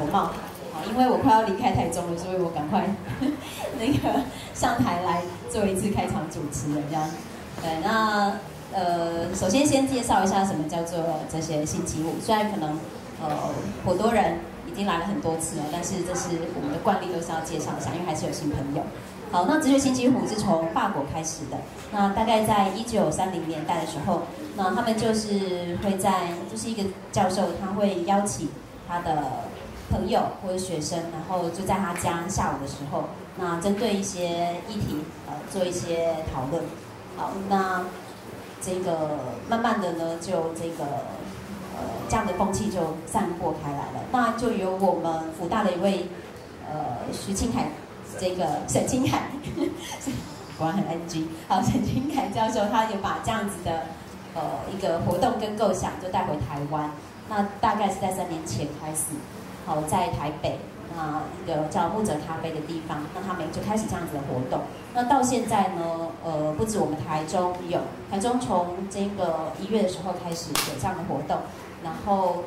帽。因为我快要离开台中了，所以我赶快那个上台来做一次开场主持了，这样。对，那首先介绍一下什么叫做这些星期五。虽然可能颇多人已经来了很多次了，但是这是我们的惯例，都是要介绍一下，因为还是有新朋友。好，那哲学星期五是从法国开始的。那大概在1930年代的时候，那他们就是会就是一个教授，他会邀请他的朋友或者学生，然后就在他家下午的时候，那针对一些议题做一些讨论。好，那这个慢慢的呢，就这样的风气就散播开来了。那就由我们辅大的一位徐庆凯，沈清凯，果然很 NG。好，沈清凯教授他有把这样子的一个活动跟构想就带回台湾。那大概是在3年前开始。好，在台北那一个叫木泽咖啡的地方，那他们就开始这样子的活动。那到现在呢，不止我们台中有，台中从这个1月的时候开始有这样的活动，然后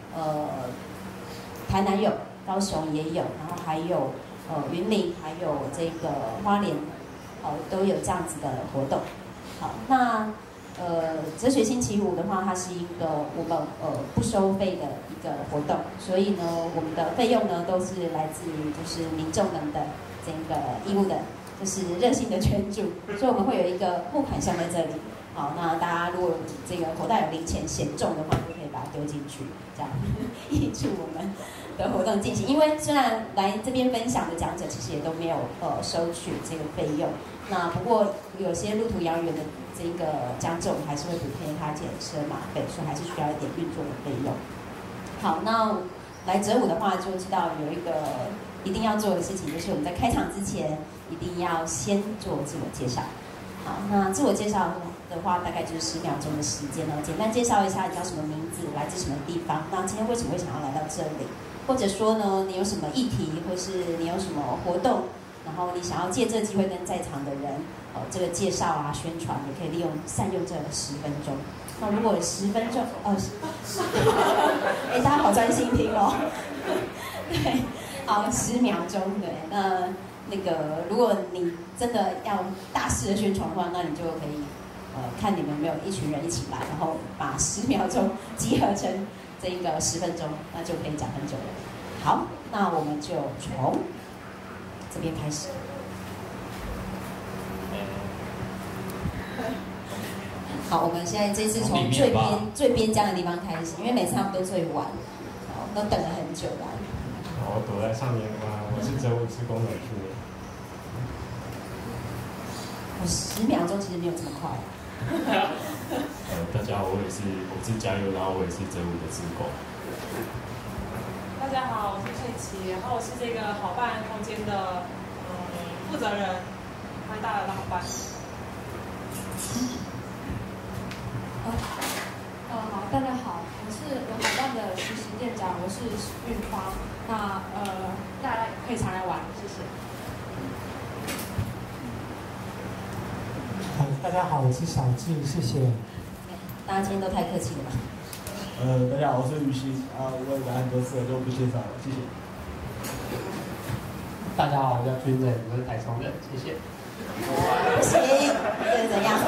台南有，高雄也有，然后还有云林，还有这个花莲，都有这样子的活动。好，那哲学星期五的话，它是一个我们不收费的一个活动，所以呢，我们的费用呢都是来自于就是民众们的这个义务的，就是热心的捐助，所以我们会有一个募款箱在这里。好，那大家如果这个口袋有零钱嫌重的话，就可以把它丢进去，这样挹注我们的活动进行。因为虽然来这边分享的讲者其实也都没有收取这个费用，那不过有些路途遥远的这个讲者，我们还是会补贴他减车马费，所以还是需要一点运作的费用。好，那来哲武的话，就知道有一个一定要做的事情，就是我们在开场之前一定要先做自我介绍。好，那自我介绍的话，大概就是10秒钟的时间哦。简单介绍一下你叫什么名字，来自什么地方，那今天为什么会想要来到这里，或者说呢，你有什么议题，或是你有什么活动，然后你想要借这个机会跟在场的人这个介绍啊、宣传，也可以善用这10分钟。那如果10分钟，大家好专心听哦。对，好，10秒钟，对，那个，如果你真的要大肆的宣传的话，那你就可以看你们有没有一群人一起来，然后把10秒钟集合成这个10分钟，那就可以讲很久了。好，那我们就从这边开始。好，我们现在这次从最边疆的地方开始，因为每次他们都最晚，都等了很久来。 我躲在上面吗？我是哲武是工程处的。 我10秒钟其实没有这么快。 大家好，我是加油，然后我也是哲武的志工。 大家好，我是佩奇，然后我是这个好办空间的负责人，欢迎大家来到好办。 好，大家好，我是好办的实习店长，我是运花。那大家可以常来玩，谢谢。 大家好，我是小智，谢谢。 大家今天都太客气了吧？ 大家好，我是于西我也来很多次了，就不介绍了，谢谢。 大家好，我叫军人，我是台中人，谢谢。 不行，这是怎样？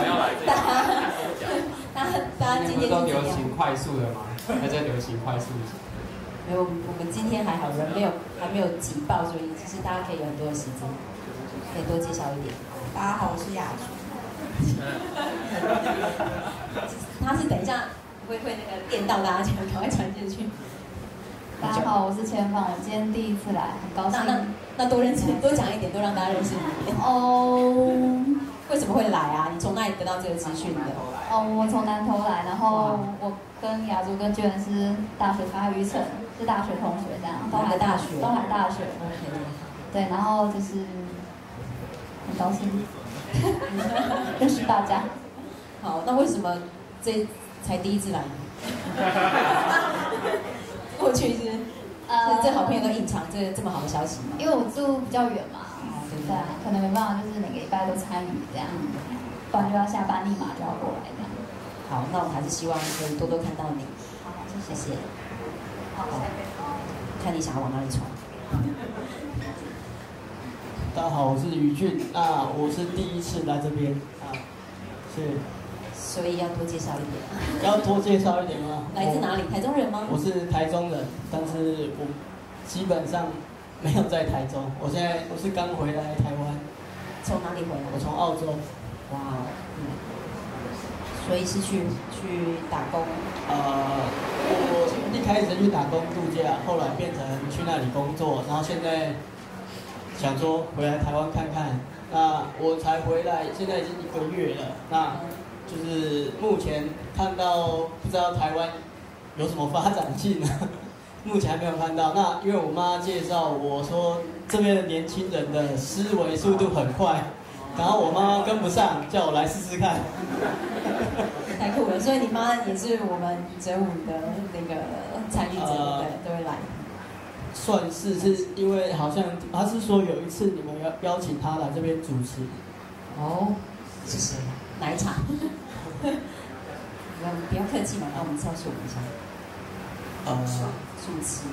大家今天都流行快速的吗？还在流行快速？ 没有，我们今天还好，人还没有挤爆，所以其实大家可以有很多的时间，可以多介绍一点。 大家好，我是雅竹。 他是等一下会那个电到大家，赶快传进去。 大家好，我是千芳，我今天第一次来，很高兴。 那多认识，多讲一点，多让大家认识你一点。为什么会来啊？你从哪里得到这个资讯的？ 我从南投来，然后我跟雅竹跟娟是大学差于城，是大学同学这样。 东海大学。 OK。对，然后就是很高兴认识大家。 好，那为什么这才第一次来呢？过去是这好朋友都隐藏这么好的消息吗？ 因为我住比较远嘛，对啊，可能没办法，就是每个礼拜都参与这样，不然就要下班立马就要过来这样。 好，那我还是希望可以多多看到你。 好，谢谢。 谢谢。 好， 看你想要往哪里闯。 大家好，我是宇俊，那我是第一次来这边啊，是， 所以要多介绍一点。 要多介绍一点吗？ 来自哪里？台中人吗？ 我是台中人，但是我基本上没有在台中，我是刚回来台湾。 从哪里回来？ 我从澳洲。 哇，所以是去打工。 我一开始去打工度假，后来变成去那里工作，然后现在想说回来台湾看看。那我才回来，现在已经1个月了。那就是目前看到不知道台湾有什么发展性呢？目前还没有看到。那因为我妈介绍我说这边的年轻人的思维速度很快，然后我妈跟不上，叫我来试试看。 太酷了！所以你妈也是我们折舞的那个参与者，对，都会来。 算是因为好像她是说有一次你们邀请她来这边主持。 哦，是谁？哪一场？不要客气嘛，让我们告诉我们一下。主持。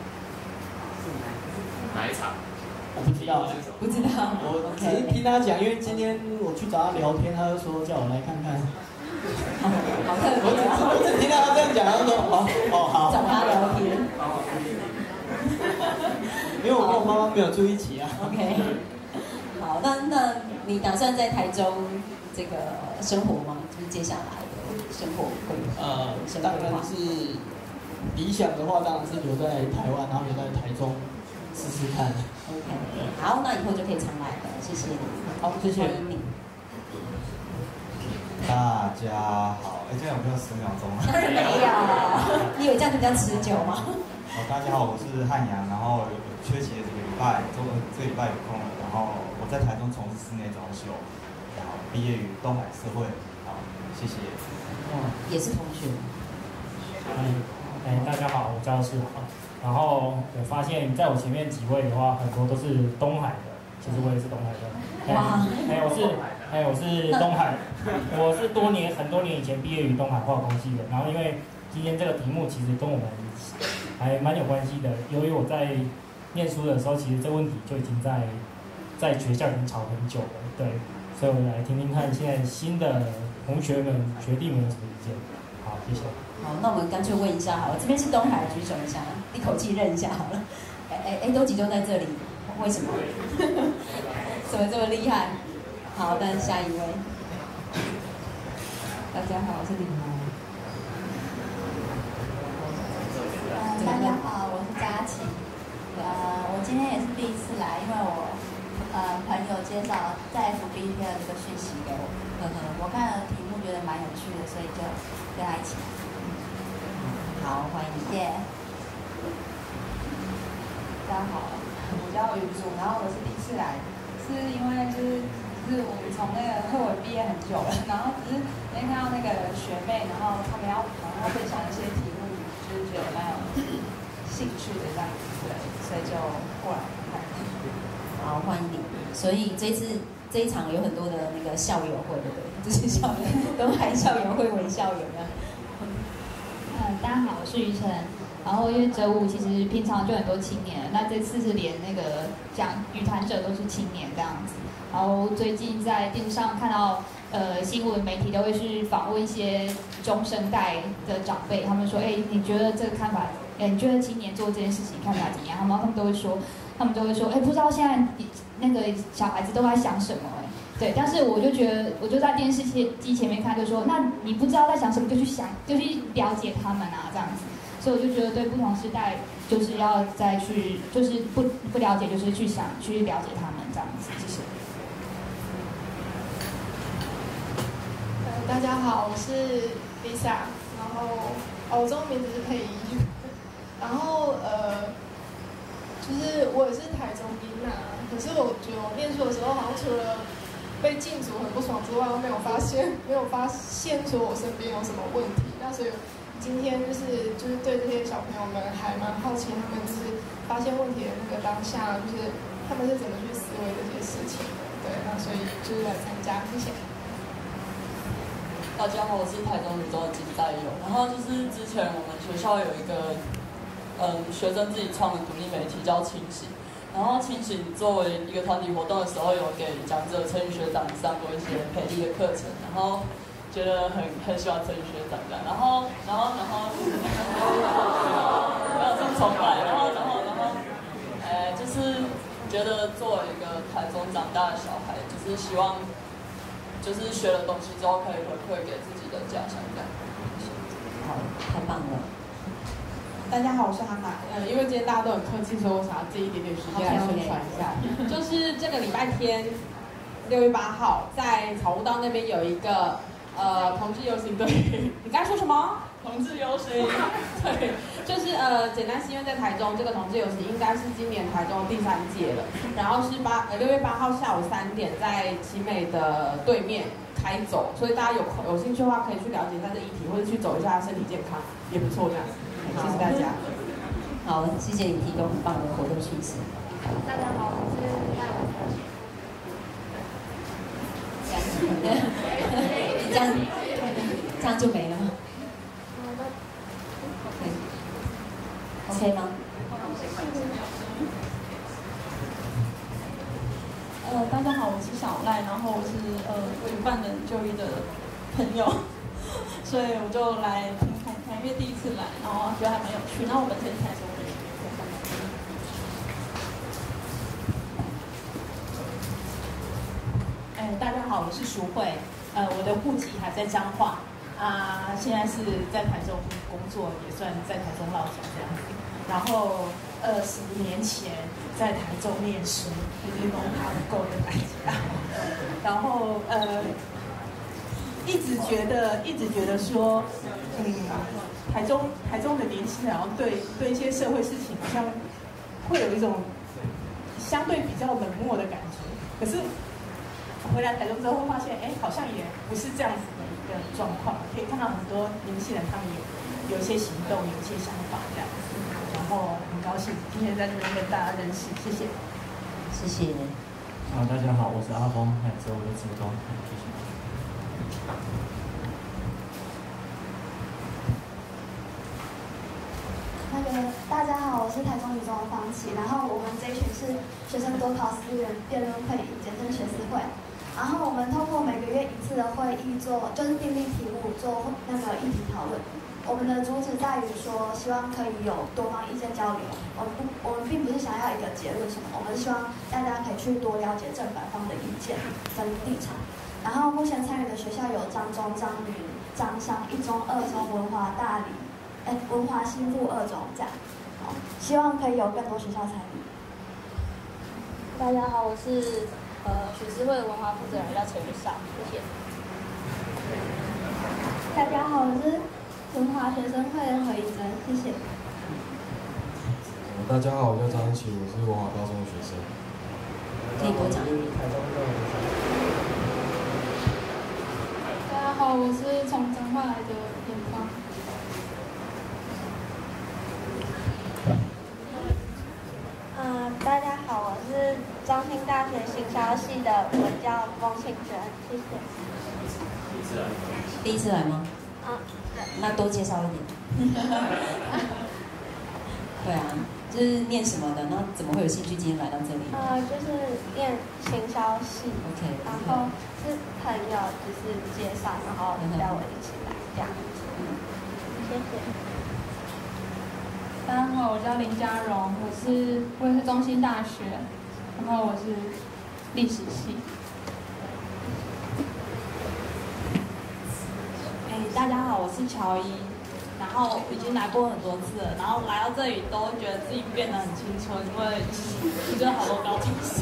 哪一场？ 我不知道， 不知道。 我只是听他讲，因为今天我去找他聊天，他就说叫我来看看。 好特别啊！ 我只听到他这样讲，他说好。 找他聊天。 因为我跟我妈妈没有住一起啊。 OK。好，那你打算在台中这个生活吗？就是接下来的生活会当然是理想的话，当然是留在台湾，然后留在台中试试看。 OK， 好，那以后就可以常来了，谢谢你。 好，谢谢。 欢迎你。 大家好，这样有没有10秒钟啊？ 当然没有，你以为这样就比较持久吗？ 大家好，我是汉阳，然后缺席的这个礼拜，这个礼拜有空了，然后我在台中从事室内装修，然后毕业于东海社会，好，谢谢。 也是同学。 大家好，我叫世豪。然后我发现在我前面几位的话，很多都是东海的，其实我也是东海的。 哇！ 我是东海，我是很多年以前毕业于东海化工系的。然后因为今天这个题目其实跟我们还蛮有关系的，由于我在念书的时候，其实这问题就已经在学校已经吵很久了，对，所以我来听听看现在新的同学们、学弟们有什么意见。好，谢谢。 好，那我们干脆问一下好了，这边是东海，举手一下，一口气认一下好了。都集中在这里，为什么？怎么这么厉害？好，那下一位。大家好，我是李萌。 大家好，我是佳琪。我今天也是第一次来，因为我朋友介绍在 FB 贴了这个讯息给我，我看了题目觉得蛮有趣的，所以就跟他一起来。 好，欢迎。 谢谢。 大家好，我叫于祖，然后我是第一次来，是因为就是我们从那个课文毕业很久了，然后只是今天看到那个学妹，然后他们要分享一些题目，就是觉得蛮有兴趣的这样子，对，所以就过来看。 好，欢迎你。所以这一场有很多的那个校友会，对不对？就是校友东海校友会为校友这样。 大家好，我是于晨。然后因为折舞其实平常就很多青年，那这次是连那个语谈者都是青年这样子。然后最近在电视上看到，新闻媒体都会去访问一些中生代的长辈，他们说，你觉得这个看法，你觉得青年做这件事情看法怎样？他们都会说，不知道现在那个小孩子都在想什么，对。但是我就觉得，我就在电视机前面看，就说，那你不知道在想什么，就去了解他们啊，这样子。所以我就觉得对不同时代，就是要再去，就是不了解，就是去了解他们这样子，谢谢。 大家好，我是 Lisa， 然后我中文名字是佩仪，然后就是我也是台中兵啊，可是我觉得我念书的时候好像除了被禁足很不爽之外，没有发现说我身边有什么问题，那所以今天就是对这些小朋友们还蛮好奇，他们就是发现问题的那个当下，就是他们是怎么去思维这些事情的，对，那所以就是来参加，谢谢。 大家好，我是台中女中的金在友。然后就是之前我们学校有一个学生自己创的独立媒体叫清醒。然后清醒作为一个团体活动的时候，有给讲者陈宇学长上过一些培力的课程，然后觉得很喜欢陈宇学长这样，然后没有这么崇拜，然后就是觉得作为一个台中长大的小孩，就是希望就是学了东西之后可以回馈给自己的家乡这样。 好，太棒了。 大家好，我是哈娜。因为今天大家都很客气，所以我想要借一点点时间来宣传一下。就是这个礼拜天，6月8号，在草悟道那边有一个同志游行队。你刚才说什么？ 同志游行。 对，就是简单是因为在台中这个同志游行应该是今年台中第3届了，然后是6月8号下午3点在奇美的对面开走，所以大家有兴趣的话可以去了解一下这议题，或者去走一下身体健康也不错这样。谢谢大家。 好，谢谢你提供很棒的活动讯息。 大家好，我是赖文这样就没了吗？OK 吗？ 大家好，我是小赖，然后我是委办人就医的朋友，所以我就来听看看，因为第一次来，然后觉得还蛮有趣。然后我本身台中人。 大家好，我是淑慧，我的户籍还在彰化，现在是在台中工作，也算在台中落脚这样子。然后20年前在台中念书，就是农行够的大家。然后一直觉得说，台中的年轻人，然后对一些社会事情好像会有一种相对比较冷漠的感觉。可是回来台中之后，会发现，好像也不是这样子的一个状况。可以看到很多年轻人，他们有一些行动，有一些想法这样子。然后很高兴今天在这边跟大家认识，谢谢。 谢谢。 大家好，我是阿峰，是我的职工，谢谢。 大家好，我是台中女中的方琦，然后我们这一群是学生多考思源辩论会议简称学思会，然后我们通过每个月1次的会议就是订立题目做那个议题讨论。我们的主旨在于说，希望可以有多方意见交流。我们并不是想要一个结论什么，我们希望大家可以去多了解正反方的意见跟立场。然后目前参与的学校有彰中、彰云、彰商、1中、2中、文华、大理。文华新附2中这样，好，希望可以有更多学校参与。 大家好，我是学思会的文化负责人，叫陈玉少，谢谢。 大家好，我是文华学生会的何怡珍，谢谢。 大家好，我叫张一奇，我是文华高中的学生。 可以多讲。 大家好，我是从彰化来的严芳。 大家好，我是中兴大学行销系的文教龚庆娟，谢谢。 第一次来吗？那多介绍一点。对啊，就是念什么的？那怎么会有兴趣今天来到这里？ 就是念行销系。 OK。 然后是朋友就是介绍，然后带我一起来这样。谢谢。 大家好，我叫林嘉荣，我也是中兴大学，然后我是历史系。 大家好，我是乔伊，然后已经来过很多次了，然后来到这里都觉得自己变得很青春，因为遇到好多高中生。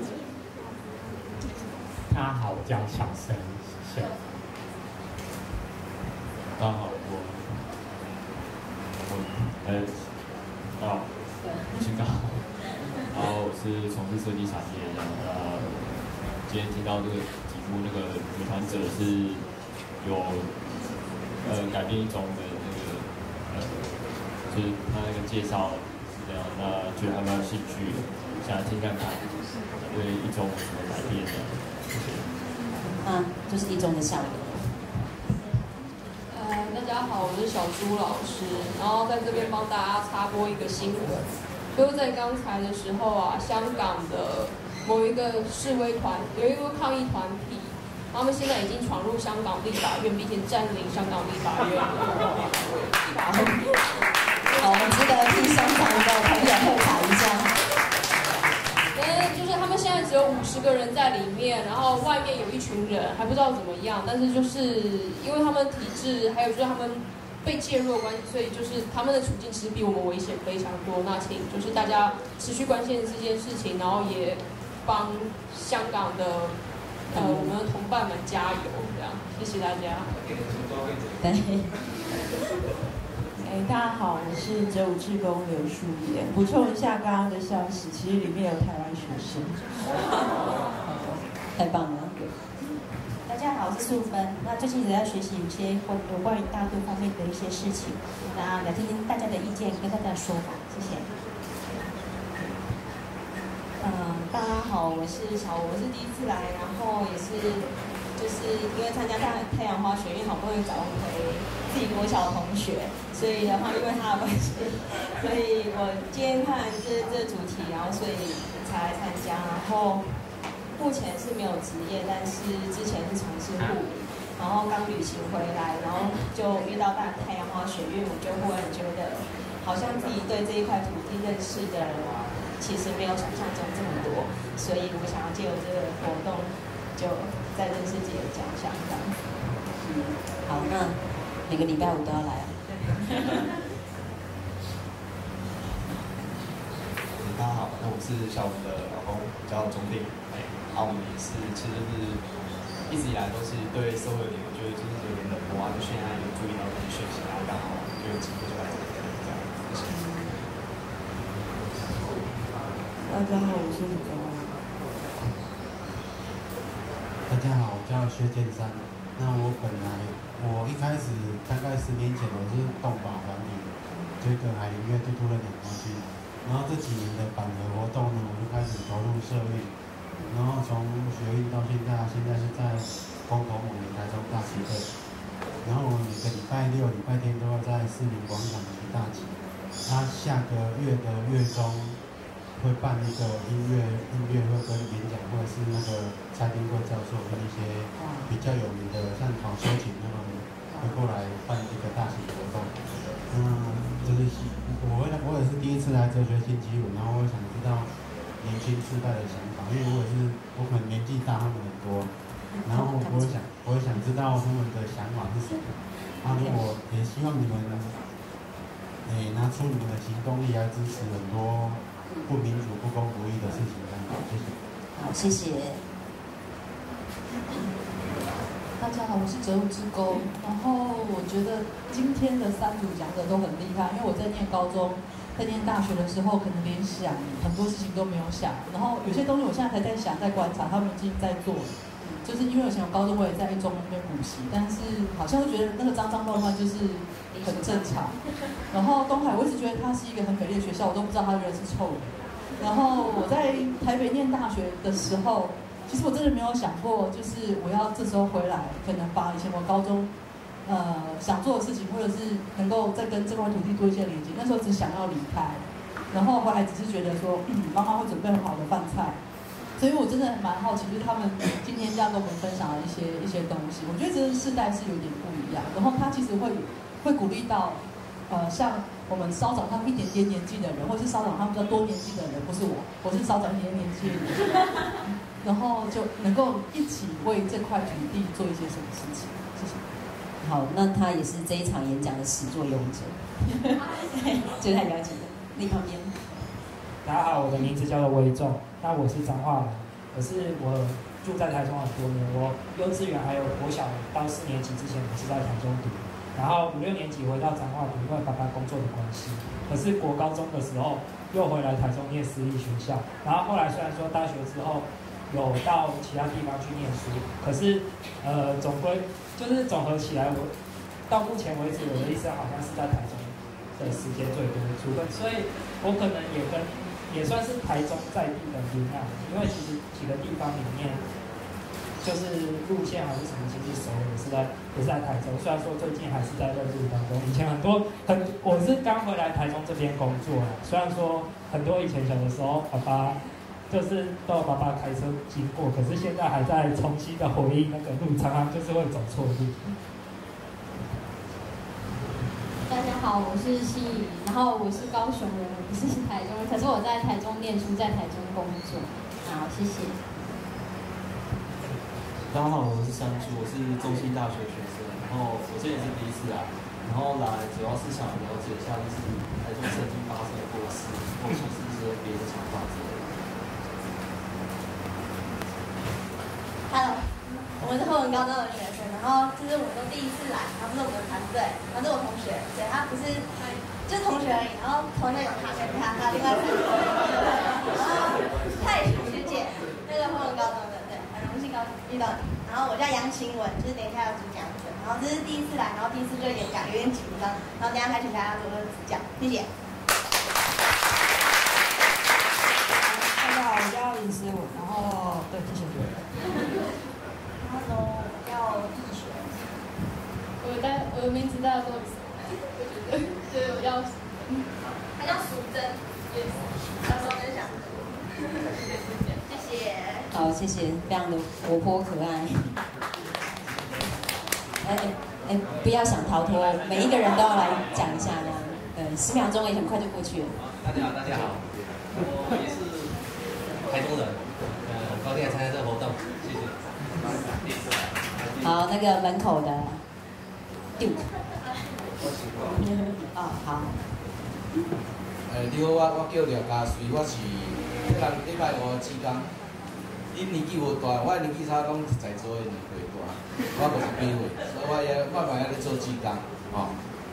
大家好，我叫小生，谢谢。 大家好，我姓高，然后我是从事设计产业的。今天听到这个题目，那个女团者是有改变一中的那个就是他那个介绍是这样，那觉得还蛮有兴趣的，想来听看看对一中有什么改变的。 就是一中的效果。 大家好，我是小朱老师，然后在这边帮大家插播一个新闻，就是在刚才的时候啊，香港的某一个示威团，有一个抗议团体，他们现在已经闯入香港立法院，并且占领香港立法院了。 好，我们值得替香港的朋友喝彩一下。 就是他们现在只有50个人在里面，然后外面有一群人还不知道怎么样，但是就是因为他们体制，还有就是他们被介入的关系，所以就是他们的处境其实比我们危险非常多。那请就是大家持续关心这件事情，然后也帮香港的我们的同伴们加油，这样谢谢大家。 对。 大家好，我是哲武志工刘淑妍。补充一下刚刚的消息，其实里面有台湾学生。 太棒了！ 大家好，我是素芬。那最近一直在学习有些有关于大陆方面的一些事情，那来听听大家的意见，跟大家的说法，谢谢。 大家好，我是小吴，我是第一次来，然后也是就是因为参加太阳花学运，好不容易找回自己国小的同学，所以的话因为他的关系，所以我今天看这主题，然后所以才来参加，然后目前是没有职业，但是之前是从事护理，然后刚旅行回来，然后就遇到太阳花学运，我就忽然觉得好像自己对这一块土地认识的人其实没有想象中这么多，所以我想要借由这个活动，就再认识自己的家乡这样子。 好，那每个礼拜五都要来啊。 大家好，那我是小吴的老公，叫钟定。我们也是，其实就是一直以来都是对社会有点，我觉得就是有点冷漠啊，就现在有注意到这些讯息，然后刚好就有机会就来这边这样。谢谢。 大家好，我是李宗安。 大家好，我叫薛建山。那我一开始大概10年前我是动保团体，这个海林月就突然点过去，然后这几年的反核活动呢，我就开始投入社运，然后从学运到现在是在公投我们台中大旗队，然后我每个礼拜6、礼拜天都要在市民广场举大旗。下个月的月中会办一个音乐会跟演讲，或者是那个蔡丁贵教授跟一些比较有名的像郝修琴他们会过来办一个大型活动。就是我也是第一次来哲学星期五，然后我想知道年轻世代的想法，因为我可能年纪大他们很多，然后我也想知道他们的想法是什么。如果也希望你们拿出你们的行动力来支持很多不民主、不公不义的事情，这样谢谢。 好，谢谢。 大家好，我是哲武志工。然后我觉得今天的3组讲者都很厉害，因为我在念高中、在念大学的时候，可能连想很多事情都没有想，然后有些东西我现在才在想、在观察，他们已经在做。就是因为以前高中我也在一中那边补习，但是好像会觉得那个脏脏乱乱就是很正常。然后东海我一直觉得它是一个很美丽的学校，我都不知道它人是臭的。然后我在台北念大学的时候，其实我真的没有想过，就是我要这时候回来，可能把以前我高中想做的事情，或者是能够再跟这块土地多一些连接。那时候只想要离开，然后回来只是觉得说，妈妈会准备很好的饭菜。所以我真的蛮好奇，就是他们今天这样跟我们分享的一些东西，我觉得这个世代是有点不一样。然后他其实会鼓励到，像我们稍长他们一点点年纪的人，或是稍长他们比较多年纪的人，不是我是稍长一点年纪的人，然后就能够一起为这块土地做一些什么事情。谢谢。 好，那他也是这一场演讲的始作俑者，就太了解了。另一旁边。 大家好，我的名字叫做威仲，那我是彰化人，我住在台中很多年，我幼稚园还有国小到4年级之前我是在台中读，然后5、6年级回到彰化读，因为爸爸工作的关系，可是国高中的时候又回来台中念私立学校，然后后来虽然说大学之后有到其他地方去念书，可是总归就是总合起来，我到目前为止我的一生好像是在台中的时间最多的部分，所以我可能也算是台中在地的民啊，因为其实几个地方里面， 就是路线还是什么，其实熟也是在台中。虽然说最近还是在认路当中，以前我是刚回来台中这边工作啦。虽然说很多以前小的时候，爸爸就是都有爸爸开车经过，可是现在还在重新的回忆那个路，常常就是会走错路。 大家好，我是西雨，然后我是高雄人，我不是台中人，可是我在台中念书，在台中工作。好，谢谢。 大家好，我是山猪，我是中兴大学学生，然后我这也是第一次来，然后来主要是想了解一下，就是台中曾经发生过事，或者是一些别的想法之类的。 Hello， 我们是后文高中的学生，然后这是我们都第一次来，他不是我们的团队，他是我同学，对他不是就是同学而已，然后同队有他跟他，还有另外3个，然后泰雪学姐，那个后文高中的，对，很荣幸遇到你。然后我叫杨晴雯，就是等一下要主讲者，然后这是第一次来，然后第一次就演讲有点紧张，然后等一下开始大家多多指教，谢谢。 大家好，我叫林思文，然后对，谢谢。 Hello， 我叫易璇。 我的名字大家都知道，对，我叫， 他叫淑珍，他说分享。谢谢。 好，谢谢，非常的活泼可爱。不要想逃脱，每一个人都要来讲一下这样。10秒钟也很快就过去了。 大家好，大家好，我也是台中人，很高兴来参加这个活动，谢谢。 好，那个门口的 Duke。哦，好。 你好，我叫廖家水，我是礼拜5志工。恁年纪无大，我年纪差拢在座的年岁大，我52岁，所以我嘛在做志工，吼。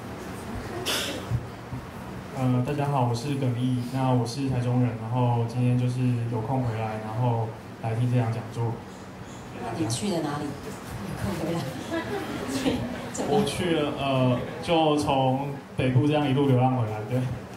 大家好，我是耿毅，那我是台中人，然后今天就是有空回来，然后来听这场讲座。 你去了哪里？有空回来。 我去了，就从北部这样一路流浪回来，对。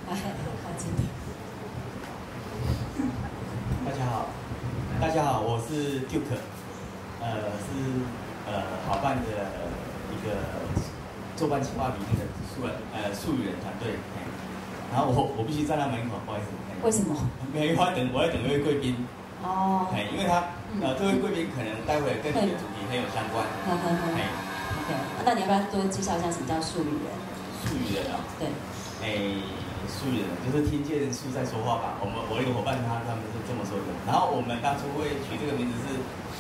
大家好，我是 Duke， 是好办的一个作办企划里面的术语人团队。然后我必须站在门口，不好意思。 为什么？ 没有，我要等一位贵宾。 哦。 因为他这位贵宾可能待会跟你的主题很有相关。 OK， 那你要不要多介绍一下什么叫术语人？ 术语人啊。对。术语人就是听见树在说话吧。我一个伙伴他们是这么说的。然后我们当初会取这个名字是，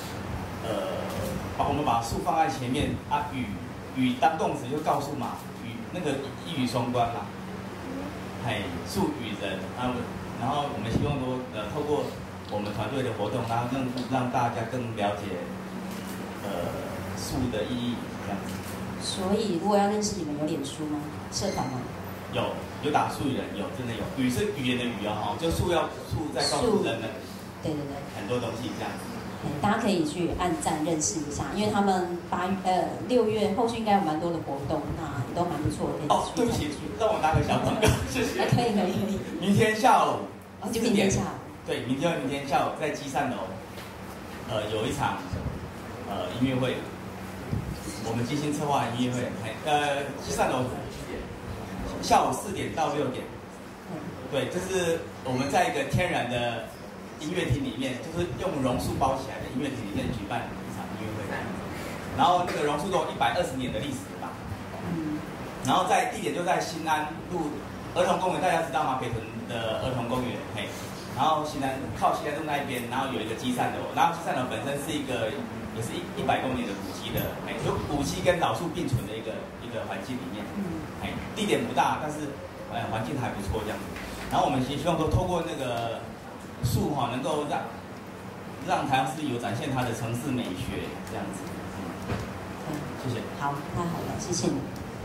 我们把树放在前面啊，语当动词就告诉嘛，那个一语双关嘛。术语人，然后我们希望说，透过我们团队的活动，然后让大家更了解，术的意义这样子。 所以，如果要认识你们，有脸书吗？社团吗？ 有打术语人，真的有。语是语言的语啊，就术在告诉人们， 对， 很多东西这样子。 大家可以去按赞认识一下，因为他们6月后续应该有蛮多的活动，那也都蛮不错的。 哦，对不起，让我打个小广告，谢谢。 可以。 明天下午就明天下午。 对，明天下午在基善楼，有一场音乐会，我们精心策划的音乐会，基善楼下午4点到6点。对，这是我们在一个天然的音乐厅里面，就是用榕树包起来的音乐厅里面举办一场音乐会，然后那个榕树都有120年的历史吧。然后在地点就在新安路儿童公园，大家知道吗？北屯的儿童公园，然后靠新安路那一边，然后有一个基善楼，然后基善楼本身是一个也是100公里的古迹的，就古迹跟老树并存的一个环境里面，地点不大，但是环境还不错这样子。然后我们也希望说，透过那个树能够让台中市有展现它的城市美学这样子。谢谢。 好，太好了，谢谢你。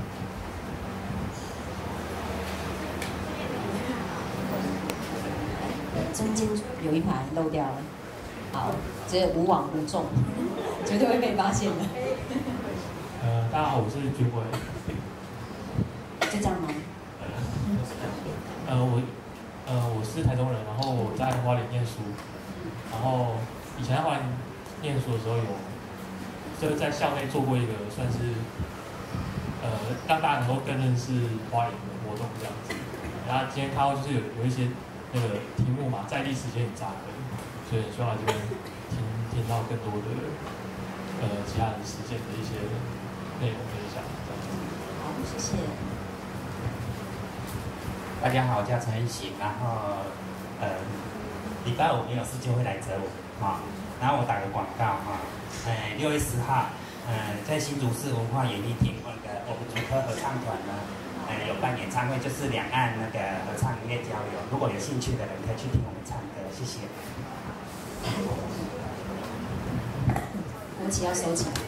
中间有一排漏掉了，好，这无往无重，绝对会被发现的。 大家好，我是军伟。 就这样吗？ 我是台中人，然后我在花莲念书，然后以前在花莲念书的时候有就是在校内做过一个算是让大家能够更认识花莲的活动这样子。然后今天看到就是有一些那个题目嘛，在地时间很扎根，所以希望来这边听到更多的其他人实践的一些内容分享这样子。 好，谢谢。 大家好，我叫陈一行，然后礼拜五没有事就会来泽武哈，然后我打个广告哈，6月10号，在新竹市文化演艺厅那个我们竹科合唱团呢，有办演唱会，就是两岸那个合唱音乐交流，如果有兴趣的人可以去听我们唱歌，谢谢。 国旗要收起来。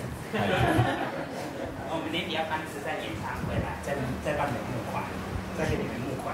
我们年底要办慈善演唱会啦，再办你们募款，再给你们募款。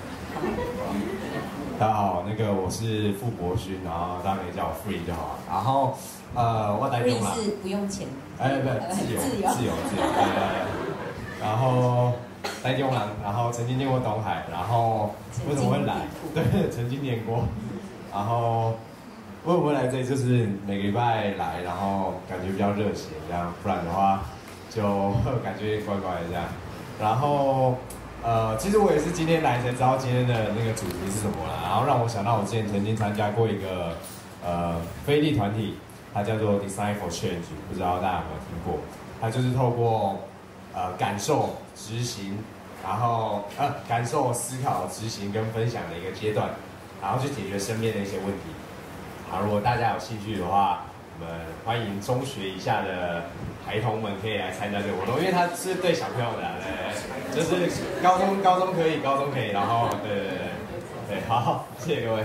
大家好，我是傅博勋，然后大家可以叫我 Free 就好了。然后我台中啦 ，Free 是不用钱。 自由。然后台中人，然后曾经念过东海，然后为什么会来？对，曾经念过。然后为什么会来这里？就是每个礼拜来，然后感觉比较热血这样，不然的话就感觉怪怪的这样。然后其实我也是今天来才知道今天的那个主题是什么啦，然后让我想到我之前曾经参加过一个非利团体，它叫做 Design for Change， 不知道大家有没有听过？它就是透过感受、执行，然后感受、思考、执行跟分享的一个阶段，然后去解决身边的一些问题。好，如果大家有兴趣的话，我们欢迎中学以下的孩童们可以来参加这个活动，因为它是对小朋友的，对，就是高中可以，然后对，好，谢谢各位。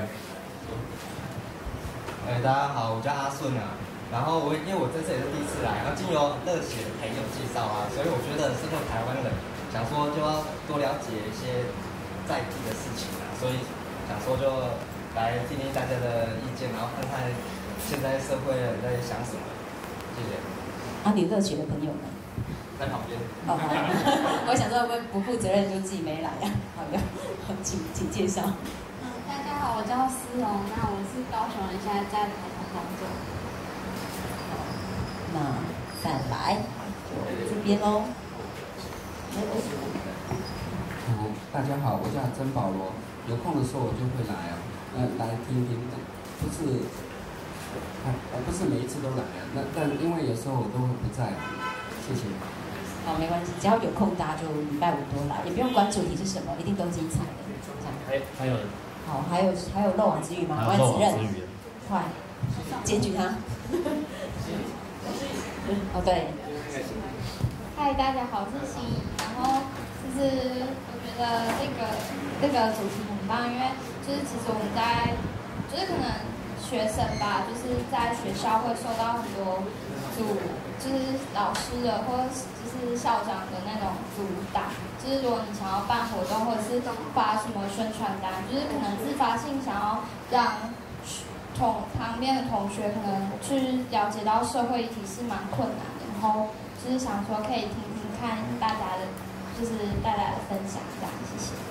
大家好，我叫阿顺啊。然后因为我这次也是第一次来，然后经由热血的朋友介绍啊，所以我觉得身为台湾人，想说就要多了解一些在地的事情啊，所以想说就来听听大家的意见，然后看看现在社会人在想什么。谢谢。 你热血的朋友呢？ 在旁边。 好，我想说会不负责任就自己没来啊。好的，请介绍。 大家好，我叫思荣，那我是高雄人，现在在台中工作。 那再来，就这边喽。 大家好，我叫曾保罗，有空的时候我就会来来听听，不是每一次都来啊，但因为有时候我都会不在，谢谢。 好，没关系，只要有空大家就礼拜五多来，也不用管主题是什么，一定都精彩的。 还有。 好，还有漏网之鱼吗？万子任，快检举他。哦，对。 嗨，大家好，我是心怡。然后就是我觉得这个主题很棒，因为就是其实我们在就是可能学生吧，就是在学校会受到很多就是老师的或者就是校长的那种阻挡。就是如果你想要办活动或者是发什么宣传单，就是可能自发性想要让旁边的同学可能去了解到社会议题是蛮困难的，然后就是想说可以听听看大家的，就是大家的分享这样，谢谢。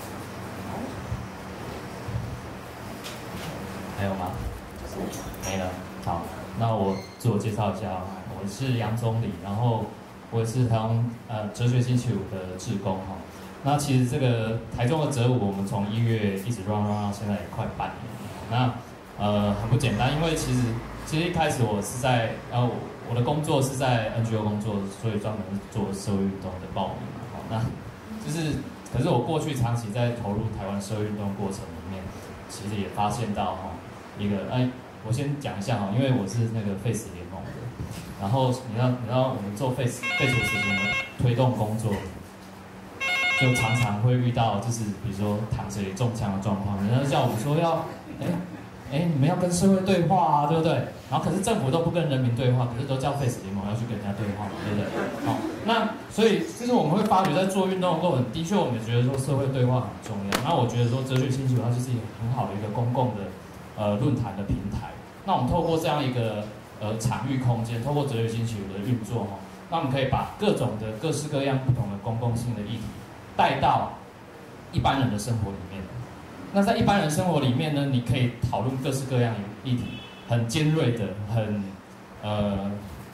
还有吗？没了。好，那我自我介绍一下，我是杨宗理，然后我也是台中哲学星期五的志工哈。那其实这个台中的哲舞，我们从1月一直 run 到现在也快半年了。那很不简单，因为其实一开始我是在我的工作是在 NGO 工作，所以专门做社会运动的报名嘛。好，那就是可是我过去长期在投入台湾社会运动过程里面，其实也发现到一个我先讲一下因为我是那个 Face 联盟的，然后你知道我们做 Face 实行的推动工作，就常常会遇到就是比如说躺着也中枪的状况，人家叫我们说要你们要跟社会对话啊，对不对？然后可是政府都不跟人民对话，可是都叫 Face 联盟要去跟人家对话嘛，对不对？好，那所以就是我们会发觉在做运动的过程，的确我们也觉得说社会对话很重要。那我觉得说哲学星期五它就是一个很好的一个公共的论坛的平台。那我们透过这样一个场域空间，透过哲学星期五的运作那我们可以把各种的各式各样不同的公共性的议题带到一般人的生活里面。那在一般人生活里面呢，你可以讨论各式各样的议题，很尖锐的，很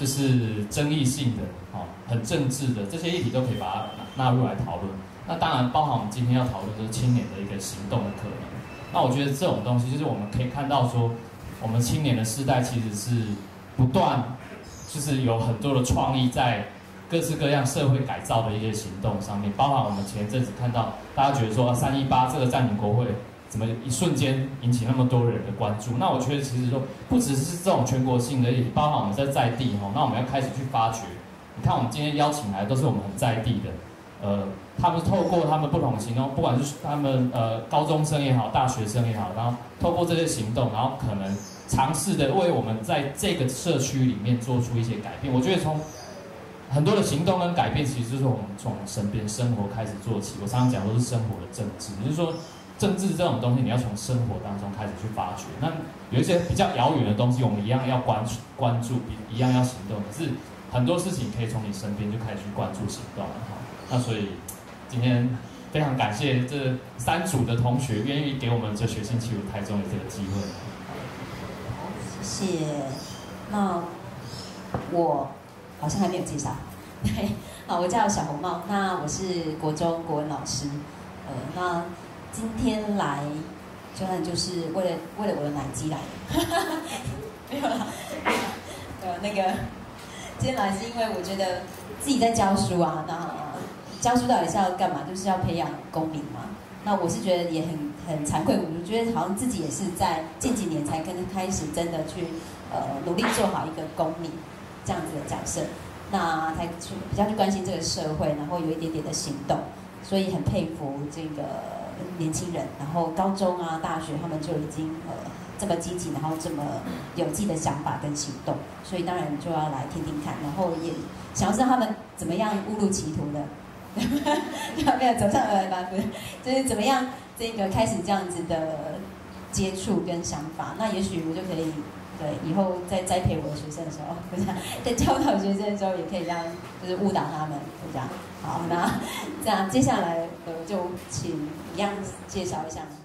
就是争议性的，很政治的这些议题都可以把它纳入来讨论。那当然包含我们今天要讨论就是青年的一个行动的可能。那我觉得这种东西就是我们可以看到说，我们青年的世代其实是不断就是有很多的创意在各式各样社会改造的一些行动上面，包含我们前阵子看到大家觉得说318这个占领国会怎么一瞬间引起那么多人的关注。那我觉得其实说不只是这种全国性的议题，包含我们在地那我们要开始去发掘。你看我们今天邀请来的都是我们很在地的。他们透过他们不同的行动，不管是他们高中生也好，大学生也好，然后透过这些行动，然后可能尝试的为我们在这个社区里面做出一些改变。我觉得从很多的行动跟改变，其实就是我们从身边生活开始做起。我常常讲都是生活的政治，就是说政治这种东西，你要从生活当中开始去发掘。那有一些比较遥远的东西，我们一样要关注，一样要行动。可是很多事情可以从你身边就开始去关注行动了哈。那所以今天非常感谢这3组的同学愿意给我们哲学星期五台中的这个机会。 谢谢。那我好像还没有介绍，对，好，我叫小红帽，那我是国中国文老师，那今天来，就是为了我的奶鸡来的，没有啦，那个今天来是因为我觉得自己在教书啊，那教书到底是要干嘛？就是要培养公民嘛。那我是觉得也很惭愧，我觉得好像自己也是在近几年才开始真的去努力做好一个公民这样子的角色，那才去比较去关心这个社会，然后有一点点的行动，所以很佩服这个年轻人，然后高中啊、大学他们就已经这么积极，然后这么有自己的想法跟行动，所以当然就要来听听看，然后也想要知道他们怎么样误入歧途的。没有走上200八分，就是怎么样这个开始这样子的接触跟想法，那也许我就可以对以后在栽培我的学生的时候，不是在教导学生的时候，也可以这样就是误导他们，就这样。好，那这样接下来就请一样介绍一下。